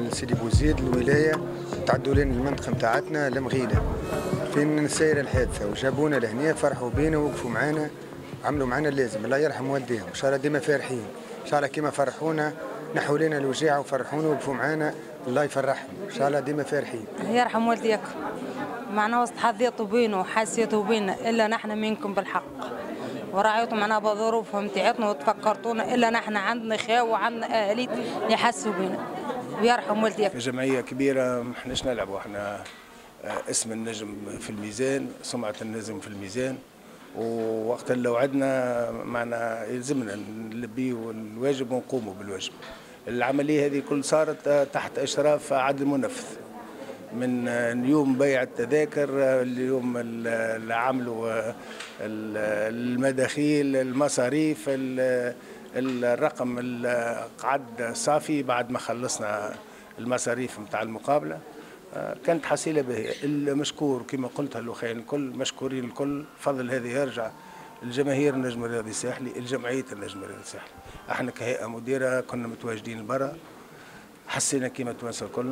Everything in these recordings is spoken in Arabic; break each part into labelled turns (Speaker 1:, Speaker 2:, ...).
Speaker 1: من سيدي بوزيد الولايه، تعدوا لنا المنطقه نتاعتنا المغيله فين سايره الحادثه، وجابونا لهنا فرحوا بينا ووقفوا معنا، عملوا معنا اللازم. الله يرحم والديهم، ان شاء الله ديما فرحين، ان شاء الله كيما فرحونا نحوا لنا الوجيعه وفرحونا ووقفوا معنا، الله يفرحهم ان شاء الله ديما فرحين.
Speaker 2: يرحم والديكم، معنا وسط حظيتوا بينا وحاسيتوا بينا الا نحن منكم بالحق، وراعيتوا معنا بظروفهم تاعتنا وتفكرتونا الا نحن عندنا خاو وعندنا اهاليت يحسوا بينا، ويرحم والديكم.
Speaker 3: جمعيه كبيره، ما احناش نلعبوا احنا اسم النجم في الميزان، سمعه النجم في الميزان، ووقت لو عندنا معنا يلزمنا نلبيوا الواجب ونقوموا بالواجب. العمليه هذه كل صارت تحت اشراف عدل منفذ، من يوم بيع التذاكر، اليوم اللي عملوا المداخيل، المصاريف، الرقم القعد صافي بعد ما خلصنا المصاريف نتاع المقابله. كانت حصيله باهيه. المشكور كما قلت الاخوين الكل مشكورين الكل، فضل هذه يرجع الجماهير النجم الرياضي الساحلي، الجمعيه النجم الرياضي الساحلي. احنا كهيئه مديره كنا متواجدين برا، حسينا كيما التوانسه الكل،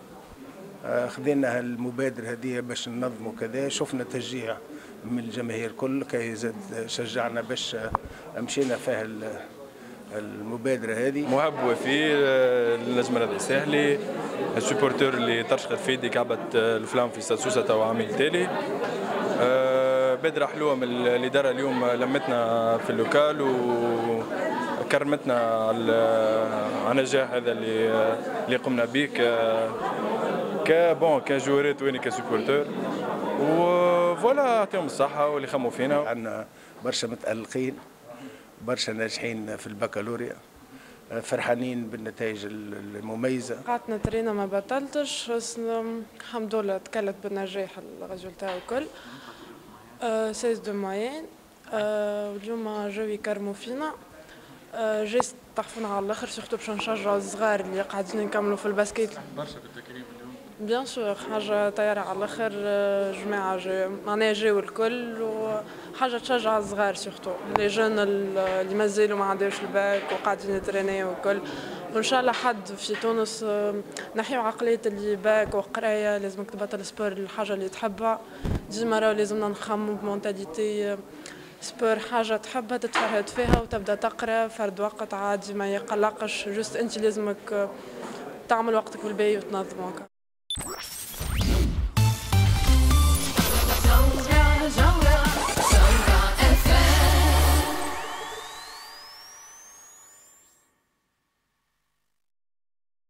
Speaker 3: خذينا المبادره هذه باش ننظموا كذا، شفنا تشجيع من الجماهير الكل، كي زاد شجعنا باش مشينا فيها المبادره هذه.
Speaker 4: مهب وفي النجم الرياضي الساحلي، السوبورتور اللي ترشقت في يدي كعبة الفلام في سوسة تو عامل تالي. بادرة حلوة من الإدارة اليوم، لمتنا في اللوكال وكرمتنا على النجاح هذا اللي قمنا به كجورات وين كسوبورتور، وفوالا يعطيهم الصحة واللي خموا فينا.
Speaker 3: عندنا برشا متألقين، برشا ناجحين في البكالوريا، فرحانين بالنتائج المميزه.
Speaker 5: قعدنا ترينا ما بطلتش، بس الحمد لله تكلت بالنجاح الريزولتا وكل 16 دو موين. واليوم جاو يكرموا فينا، جيست طحفونا على الاخر، سورتو باش نشجعوا الصغار اللي قاعدين يكملوا في الباسكيت.
Speaker 4: برشا بالتكريم اليوم
Speaker 5: بيان سور، حاجه طياره على الاخر، جماعه معناها جاو الكل، وحاجه تشجع الصغار سورتو لي جون اللي مازالوا ما عندهمش الباك وقاعدين يترينيو وكل. وان شاء الله حد في تونس نحيو عقليه اللي باك وقرايه لازمك تبطل سبور الحاجه اللي تحبها، ديما راهو لازمنا نخمموا بمونتاليتي سبور حاجه تحبها تتفرهد فيها وتبدا تقرا فرد وقت عادي ما يقلقش، جوست انت لازمك تعمل وقتك بالباهي وتنظمه.